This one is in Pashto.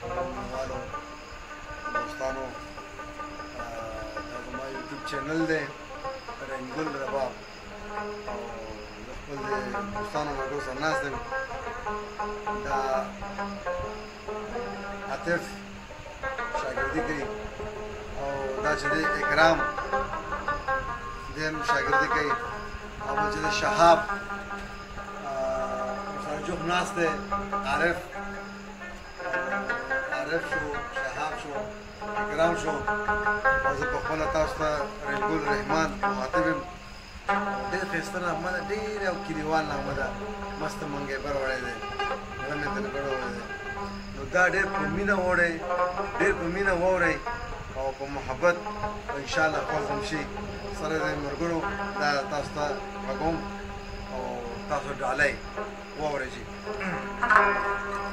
مینوالو دوستانو دا زما یوټیوب چینل دی رنګل رباب او د خپل د دوستانو ملګرو سره ناست یم دا عاطف شاګردي کوي او دا چې دی اکرام دی هم شاګردي کوي او بل چې دی شهاب ورسره جوخ ناست دی عارف شو شهاب شو اکرام شو او زه په خپله تاسو ته رنګول رحمان مخاطب یم ډېر ښایسته نغمه ده ډېر یو کلیوال نغمه ده مسته منګیبر وړی دی زړه مې ترې کړی وړی دی نو دا ډېر په مینه وړی ډېر په مینه واورئ او په محبت انشاءالله خوښ هم شي سره د ملګرو دا تاسو ته غږوم او تاسو ډالۍ واورئ چې